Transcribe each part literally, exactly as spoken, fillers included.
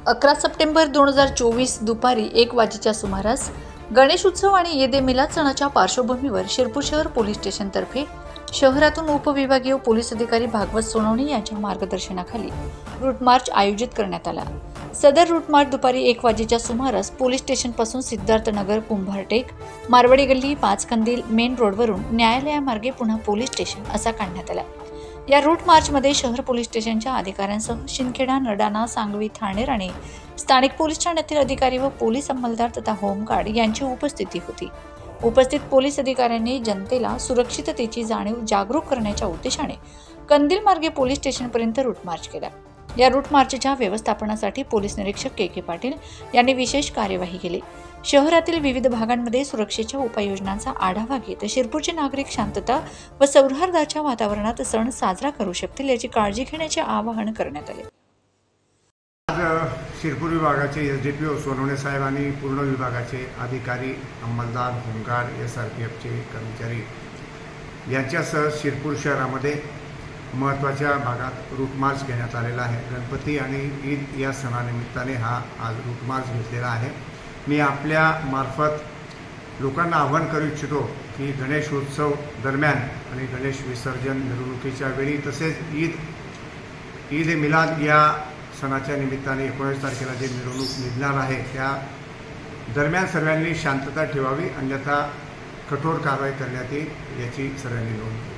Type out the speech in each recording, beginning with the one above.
अकरा सप्टेंबर दोन हजार चोवीस दुपारी एक वाजेच्या सुमारास गणेश उत्सव आणि ईद ए मिलाद सणाच्या पार्श्वभूमीवर शिरपूर शहर पोलीस स्टेशनतर्फे शहरातून उपविभागीय पोलीस अधिकारी भागवत सोनवणे यांच्या मार्गदर्शनाखाली रूट मार्च आयोजित करण्यात आला। सदर रूट मार्च दुपारी एक वाजेच्या सुमारास पोलीस स्टेशनपासून सिद्धार्थनगर, कुंभारटेक, मारवाडी गल्ली, पाच कंदील मेन रोडवरून न्यायालयामार्गे पुन्हा पोलीस स्टेशन असा काढण्यात आला। या रूट मार्चमध्ये शहर पोलीस स्टेशनच्या अधिकाऱ्यांसह शिंदखेडा, नडाणा, सांगवी, ठाणेर आणि स्थानिक पोलीस ठाण्यातील अधिकारी व पोलीस अंमलदार तथा होमगार्ड यांची उपस्थिती होती। उपस्थित पोलीस अधिकाऱ्यांनी जनतेला सुरक्षिततेची जाणीव जागरूक करण्याच्या उद्देशाने कंदील मार्गे पोलीस स्टेशनपर्यंत रूट मार्च केला। या रूट मार्चच्या व्यवस्थापनासाठी पोलीस निरीक्षक के के पाटील यांनी विशेष कार्यवाही केली। शहरातील विविध भागांमध्ये सुरक्षेच्या उपाययोजनांचा आढावा घेत शिरपूरचे नागरिक शांतता व सौहार्दाच्या वातावरणात सण साजरा करू शकतील याची काळजी घेण्याचे आवाहन करण्यात आले। आज शिरपूर विभागाचे S D P O Sonawane साहेब आणि पूर्ण विभागाचे अधिकारी, अंमलदार, होमगार्ड, एस आर पी एफचे कर्मचारी यांच्यासह शिरपूर शहरामध्ये महत्त्वाच्या भागात रूट मार्च घेण्यात आलेला आहे। गणपती आणि ईद या सणानिमित्ताने हा आज रूट मार्च घेतलेला आहे। मी आपल्या मार्फत लोकांना आवाहन करू इच्छितो की गणेश उत्सव दरम्यान आणि गणेश विसर्जन मिरवणुकीच्या वेळी तसेच ईद ईद ए मिलाद या सणाच्या निमित्ताने एकोणीस तारखेला जे मिरवणूक निघणार आहे त्या दरम्यान सर्वांनी शांतता ठेवावी, अन्यथा कठोर कारवाई करण्यात येईल याची सर्वांनी नोंद घ्यावी।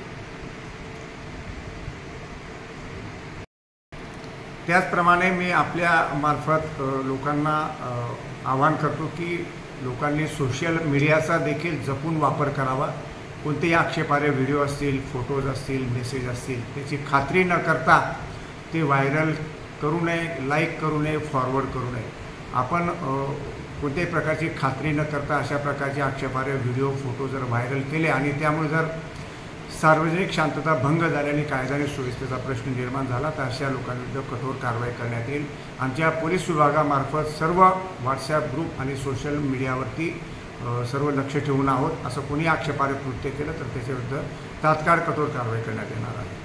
त्याचप्रमाणे मी आपल्या मार्फत लोकांना आवाहन करतो की लोकांनी सोशल मीडियाचा देखील जपून वापर करावा। कोणतेही आक्षेपार्ह व्हिडिओ असतील, फोटोज असतील, मेसेज असतील त्याची खात्री न करता ते व्हायरल करू नये, लाईक करू नये, फॉरवर्ड करू नये। आपण कोणत्याही प्रकारची खात्री न करता अशा प्रकारचे आक्षेपार्ह व्हिडिओ, फोटो जर व्हायरल केले आणि त्यामुळे जर सार्वजनिक शांतता भंग झाल्याने कायदा आणि सुव्यवस्थेचा प्रश्न निर्माण झाला तर अशा लोकांविरुद्ध कठोर कारवाई करण्यात येईल। आमच्या पोलीस विभागामार्फत सर्व व्हॉट्सॲप ग्रुप आणि सोशल मीडियावरती सर्व लक्ष ठेवून आहोत। असं कोणी आक्षेपार्ह कृत्य केलं तर त्याच्याविरुद्ध तात्काळ कठोर कारवाई करण्यात येणार आहे।